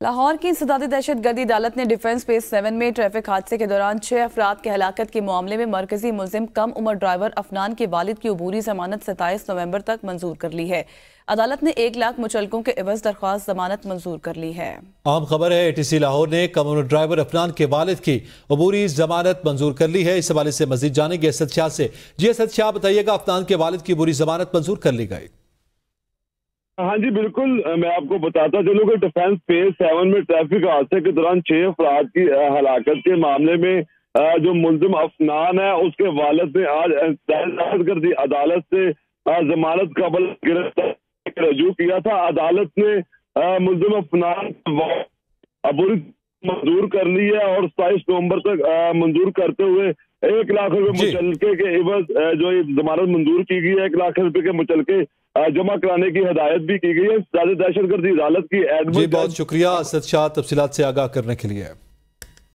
لاہور کی انسدادی دہشت گردی عدالت نے ڈیفنس بیس 7 میں ٹریفک حادثے کے دوران 6 افراد کی ہلاکت کے معاملے میں مرکزی ملزم کم عمر ڈرائیور افنان کے والد کی عبوری ضمانت 27 نومبر تک منظور کر لی ہے۔ عدالت نے 1 لاکھ مچلقوں کے عوض درخواست ضمانت منظور کر لی ہے۔ عام خبر ہے ATC لاہور نے کم عمر ڈرائیور افنان کے والد کی عبوری ضمانت منظور کر لی ہے۔ اس حوالے سے مزید جانیں گے اسد شاہ سے۔ جی اسد شاہ، بتائیے گا افنان کے والد کی عبوری ضمانت منظور کر لی گئی؟ ہاں جی بالکل، میں آپ کو بتاتا چلوں کہ ڈیفنس فیز 7 میں ٹریفک حادثے کے دوران 6 افراد کی ہلاکت کے معاملے میں جو ملزم افنان ہے اس کے والد نے آج دہشت گردی عدالت سے ضمانت قبل گرفتاری رجوع کیا تھا۔ عدالت نے ملزم افنان عبوری منظور کر لی ہے اور 27 نومبر تک منظور کرتے ہوئے 1 لاکھ روپے مچلقے کے عوض جو ضمانت منظور کی گئی ہے، 1 لاکھ روپے کے مچلقے جمع کرانے کی ہدایت بھی کی گئی ہے۔ زیادہ دہشت گردی عدالت کی جی بہت شکریہ اسد شاہ تفصیلات سے آگاہ کرنے کے لیے۔